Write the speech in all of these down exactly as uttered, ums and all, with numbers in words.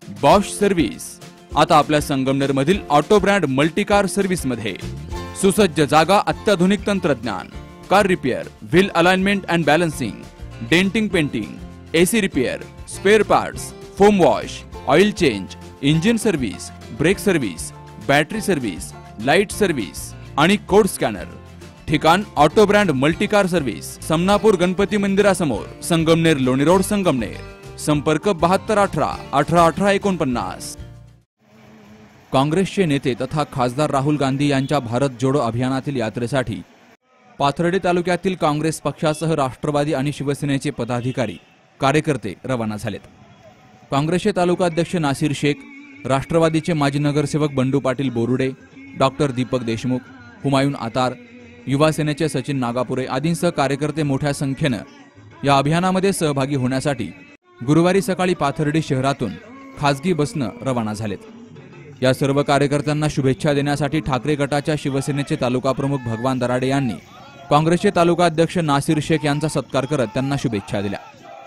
Bosch service आता आपल्या संगमनेर मधील ऑटो ब्रँड मल्टीकार सर्व्हिस मध्ये सुसज्ज जागा, अत्याधुनिक तंत्रज्ञान, car repair, wheel alignment and balancing, denting, painting, AC repair, spare parts, foam wash, oil change, engine service, brake service, battery service, light service आणि code scanner. ठिकाण auto brand multicar service, Samanapur Ganpati मंदिरासमोर, संगमनेर लोणी road, Sangamner. संपर्क बहात्तर अठरा अठरा अठरा एकोणपन्नास। काँग्रेसचे नेते तथा खासदार राहुल गांधी यांच्या भारत जोडो अभियानातील यात्रेसाठी पाथर्डी तालुक्यातील काँग्रेस पक्षासह राष्ट्रवादी आणि शिवसेनेचे पदाधिकारी, कार्यकर्ते रवाना झालेत। काँग्रेसचे तालुकाध्यक्ष नासिर शेख, राष्ट्रवादीचे माजी नगरसेवक बंडू पाटील बोरुडे, डॉक्टर दीपक देशमुख, हुमायून आतार, युवा सेनेचे सचिन नागापुरे आदींसह कार्यकर्ते मोठ्या संख्येने या अभियानामध्ये सहभागी होण्यासाठी गुरुवारी सकाळी पाथर्डी शहरातून खासगी बसनं रवाना झालेत। या सर्व कार्यकर्त्यांना शुभेच्छा देण्यासाठी ठाकरे गटाच्या शिवसेनेचे तालुका प्रमुख भगवान दराडे यांनी काँग्रेसचे तालुकाध्यक्ष नासिर शेख यांचा सत्कार करत त्यांना शुभेच्छा दिल्या।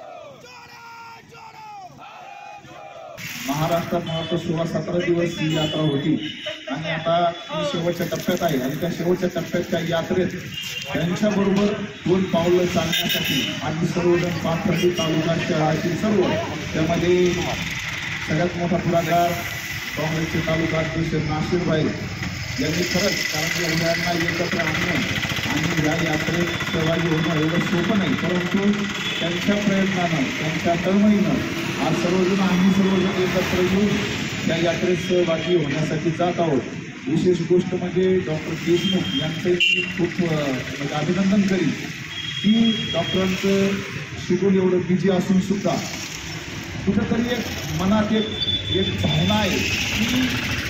महाराष्ट्रात महत्व सोळा सतरा दिवस ही यात्रा होती आणि आता शेवटच्या टप्प्यात आहे आणि त्या शेवटच्या टप्प्याच्या यात्रेत त्यांच्याबरोबर दोन पावलं चालण्यासाठी आम्ही सर्वजण पाथर्डी तालुका शहरातील सर्व, त्यामध्ये सगळ्यात मोठा पुढाकार काँग्रेसचे तालुकाध्यक्ष नासिरभाई यांनी खरंच, कारण एवढ्यांना एकत्र आणणं आणि या यात्रेत सहभागी होणं एवढं सोपं नाही, परंतु त्यांच्या प्रयत्नानं, त्यांच्या तळमळीनं आज सर्वजण आम्ही सर्वजण एकत्र येऊन या यात्रेत सहभागी होण्यासाठी जात आहोत। विशेष गोष्ट म्हणजे डॉक्टर देशमुख यांचं खूप म्हणजे अभिनंदन करीन की डॉक्टरांचं शेड्यूल एवढं बिझी असून सुद्धा कुठंतरी एक मनात एक एक भावना आहे की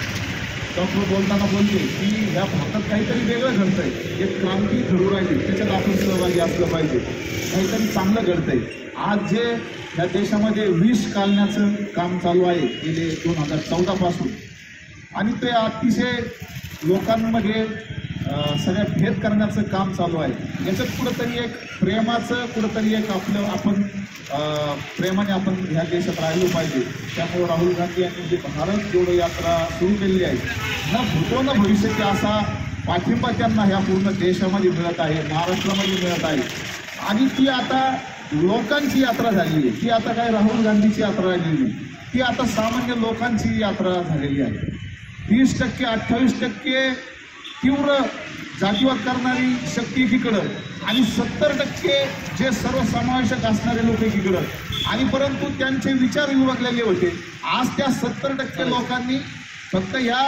डॉक्टर बोलताना बोलते की ह्या भारतात काहीतरी वेगळं घडतंय, एक क्रांती घडू राहिली, त्याच्यात आपण सहभागी असलं पाहिजे, काहीतरी चांगलं घडतंय। आज जे या देशामध्ये विष काढण्याचं काम चालू आहे गेले दोन हजार चौदा पासून आणि ते अतिशय लोकांमध्ये सगळ्या भेद करण्याचं काम चालू आहे, याच्यात कुठंतरी एक प्रेमाचं कुठंतरी एक आपलं आपण प्रेमाने आपण ह्या देशात राहिलो पाहिजे। त्यामुळे राहुल गांधी यांनी जी भारत जोडो यात्रा सुरू केलेली आहे ना, भूतो न भविष्याची असा पाठिंबा त्यांना ह्या पूर्ण देशामध्ये मिळत आहे, महाराष्ट्रामध्ये मिळत आहे आणि ती आता लोकांची यात्रा झालेली आहे। ती आता काय राहुल गांधीची यात्रा झालेली नाही, ती आता सामान्य लोकांची यात्रा झालेली आहे। तीस टक्के अठ्ठावीस टक्के तीव्र जातीवाद करणारी शक्ती एकीकडं आणि सत्तर टक्के जे सर्वसमावेशक असणारे लोक एकीकडं आणि परंतु त्यांचे विचार विभागलेले होते। आज त्या सत्तर टक्के लोकांनी फक्त ह्या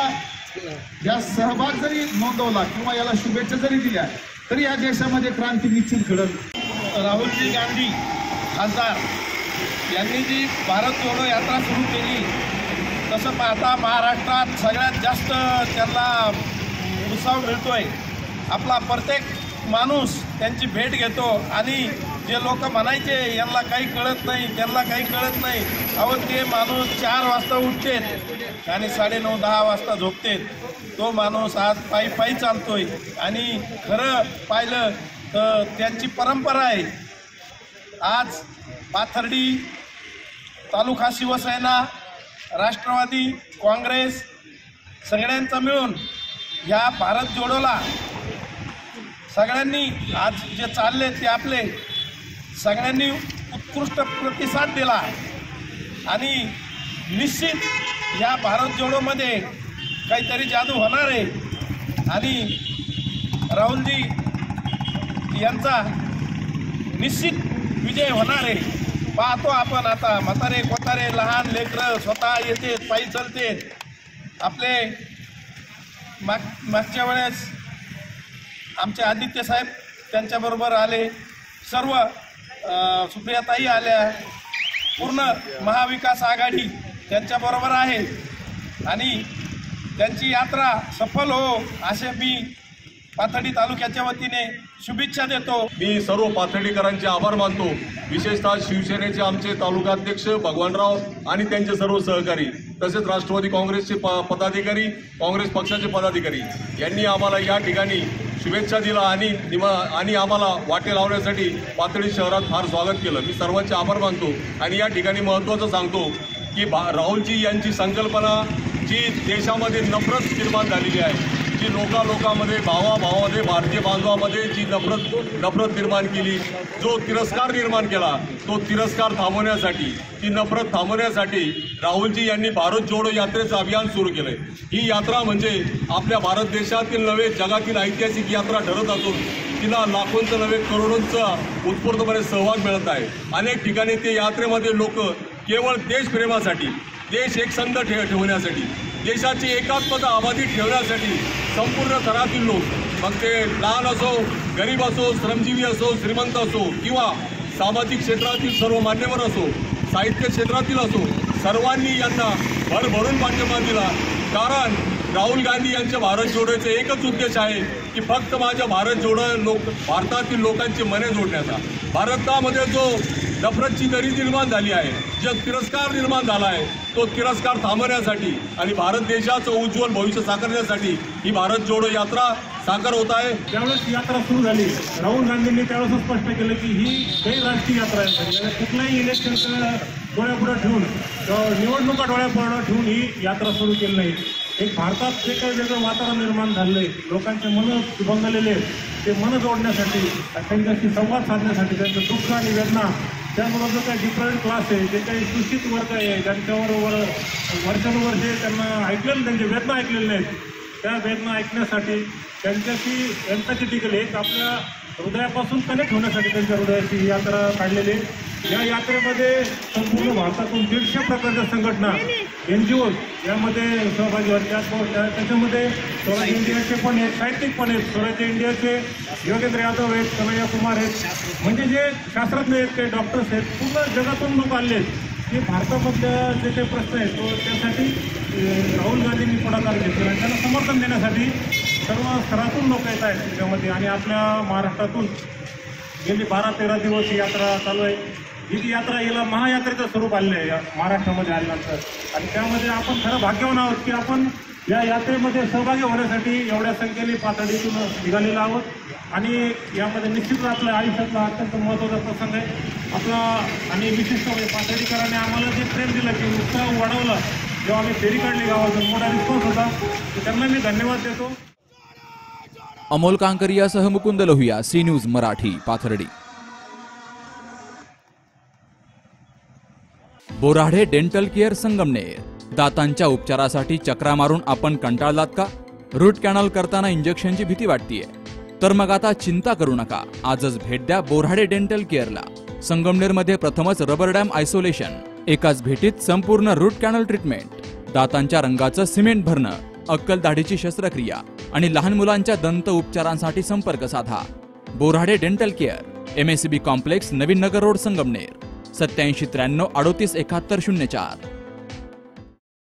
या सहभाग जरी नोंदवला किंवा याला शुभेच्छा जरी दिल्या तरी या देशामध्ये क्रांती निश्चित घडत। राहुलजी गांधी खासदार यांनी जी भारत जोडो यात्रा सुरू केली, तसं पाहता महाराष्ट्रात सगळ्यात जास्त त्यांना उत्साह मिळतोय। आपला प्रत्येक माणूस त्यांची भेट घेतो आणि जे लोक म्हणायचे यांना काही कळत नाही, त्यांना काही कळत नाही, अहो ते माणूस चार वाजता उठतेत आणि साडेनऊ दहा वाजता झोपतेत, तो माणूस आज पायी पायी चालतोय आणि खरं पाहिलं तर त्यांची परंपरा आहे। आज पाथर्डी तालुका शिवसेना, राष्ट्रवादी काँग्रेस सगळ्यांचा मिळून ह्या भारत जोडोला सगळ्यांनी आज जे चालले ते आपले सगळ्यांनी उत्कृष्ट प्रतिसाद दिला आणि निश्चित ह्या भारत जोडोमध्ये काहीतरी जादू होणार आहे आणि राहुलजी यांचा निश्चित विजय होणार आहे। पाहतो आपण आता म्हातारे कोतारे लहान लेकरं स्वतः येते, पायी चलते। आपले माग मागच्या वेळेस आमचे आदित्य साहेब त्यांच्याबरोबर आले, सर्व सुप्रियाताई आल्या, पूर्ण महाविकास आघाडी त्यांच्याबरोबर आहे आणि त्यांची यात्रा सफल हो असे मी पाथर्डी तालुक्याच्या वतीने शुभेच्छा देतो। मी सर्व पाथर्डीकरांचे आभार मानतो, विशेषतः शिवसेनेचे आमचे तालुकाध्यक्ष भगवानराव आणि त्यांचे सर्व सहकारी, तसेच राष्ट्रवादी काँग्रेसचे पदाधिकारी, काँग्रेस पक्षाचे पदाधिकारी यांनी आम्हाला या ठिकाणी शुभेच्छा दिला आणि आणि आम्हाला वाटे लावण्यासाठी पाथर्डी शहरात फार स्वागत केलं। मी सर्वांचे आभार मानतो आणि या ठिकाणी महत्त्वाचं सांगतो की भा राहुलजी यांची संकल्पना जी देशामध्ये नफरत निर्माण झालेली आहे, जी लोका लोकांमध्ये भावाभावामध्ये भारतीय बांधवामध्ये जी नफरत नफरत निर्माण केली, जो तिरस्कार निर्माण केला, तो तिरस्कार थांबवण्यासाठी, ती नफरत थांबवण्यासाठी राहुलजी यांनी भारत जोडो यात्रेचं अभियान सुरू केलंय। ही यात्रा म्हणजे आपल्या भारत देशातील नव्हे जगातील ऐतिहासिक यात्रा ठरत असून तिला लाखोंचं नव्हे करोडोंचा उत्स्फूर्तपणे सहभाग मिळत आहे। अनेक ठिकाणी ते यात्रेमध्ये लोक केवळ देशप्रेमासाठी, देश एकसंध ठेव ठेवण्यासाठी, देशाची एकात्मता अबाधित ठेवण्यासाठी संपूर्ण थरातील लोक, मग ते लहान असो, गरीब असो, श्रमजीवी असो, श्रीमंत असो किंवा सामाजिक क्षेत्रातील सर्व मान्यवर असो, साहित्य क्षेत्रातील असो, सर्वांनी यांना भरभरून पाठिंबा दिला। कारण राहुल गांधी यांच्या भारत जोडोचे एकच उद्देश आहे की फक्त माझ्या भारत जोडो लोक भारतातील लोकांची मने जोडण्याचा। भारतामध्ये जो नफरतची दरी निर्माण झाली आहे, जो तिरस्कार निर्माण झाला आहे, तो तिरस्कार थांबवण्यासाठी आणि भारत देशाचं उज्ज्वल भविष्य साकारण्यासाठी ही भारत जोडो यात्रा साकार होत आहे। ज्यावेळेस यात्रा सुरू झाली, राहुल गांधींनी त्यावेळेस स्पष्ट केलं की ही काही राष्ट्रीय यात्रा आहे, कुठल्याही इलेक्शनचं डोळ्यापुढे ठेवून, निवडणुका डोळ्यापुढे ठेवून ही यात्रा सुरू केली नाही। एक भारतात जे काही वेगळं वातावरण निर्माण झालं आहे, लोकांचे मन दुभंगलेले ते मन जोडण्यासाठी, त्यांच्याशी संवाद साधण्यासाठी, त्यांचं दुःख आणि वेदना, त्याबरोबर जो काही डिफरंट क्लास आहे, जे काही सूचित वर्ग आहे, ज्यांच्याबरोबर वर्षानुवर्षे त्यांना ऐकलेलं, त्यांचे वेदना ऐकलेले नाहीत, त्या वेदना ऐकण्यासाठी, त्यांच्याशी एम्पॅथेटिकली एक आपल्या हृदयापासून कनेक्ट होण्यासाठी त्यांच्या हृदयाची ही यात्रा काढलेली आहे। या यात्रेमध्ये संपूर्ण भारतातून दीडशे प्रकारच्या संघटना, एन जी ओज यामध्ये सहभागी होत। त्याच्यामध्ये स्वराज्य इंडियाचे पण आहेत, साहित्यिक पण आहेत, स्वराज्य इंडियाचे योगेंद्र यादव आहेत, कन्हैया कुमार आहेत, म्हणजे जे शास्त्रज्ञ आहेत, काही डॉक्टर्स आहेत, पूर्ण जगातून लोक आले आहेत की भारतामधल्या जे काही प्रश्न आहेत तो त्यासाठी राहुल गांधींनी पुढाकार घेतला आणि त्यांना समर्थन देण्यासाठी सर्व स्तरातून लोक येत आहेत त्याच्यामध्ये। आणि आपल्या महाराष्ट्रातून गेली बारा तेरा दिवस ही यात्रा चालू आहे। ही जी यात्रा हिला महायात्रेचं स्वरूप आलेलं आहे या महाराष्ट्रामध्ये आल्यानंतर, आणि त्यामध्ये आपण खरं भाग्यवान आहोत की आपण या यात्रेमध्ये सहभागी होण्यासाठी एवढ्या संख्येने पातळीतून निघालेलो आहोत। आणि यामध्ये निश्चितच आपल्या आयुष्यातला अत्यंत महत्त्वाचा प्रसंग आहे आपला। आणि विशिष्ट पातळीकरांनी आम्हाला जे प्रेम दिलं, की उत्साह वाढवला, जेव्हा आम्ही फेरी काढली गावातून, मोठा रिस्पॉन्स होता, तर त्यांना मी धन्यवाद देतो। अमोल कांकरियासह Mukund Lohiya, C news Marathi, Pathardi. Borade dental care Sangamner, दातांच्या उपचारासाठी चक्रा मारून आपण कंटाळलात का? रूट कॅनल करताना इंजेक्शनची भीती वाटतेय? तर मग आता चिंता करू नका, आजच भेट द्या बोराडे डेंटल केअरला। संगमनेरमध्ये प्रथमच रबर डॅम आयसोलेशन, एकाच भेटीत संपूर्ण रूट कॅनल ट्रीटमेंट, दातांच्या रंगाचं सिमेंट भरणं, अक्कल दाढीची शस्त्रक्रिया आणि लहान मुलांच्या दंत उपचारांसाठी संपर्क साधा। Borade dental care, M S C B complex, Navin Nagar road, Sangamner. सत्याऐंशी त्र्याण्णव अडोतीस एकाहत्तर शून्य चार।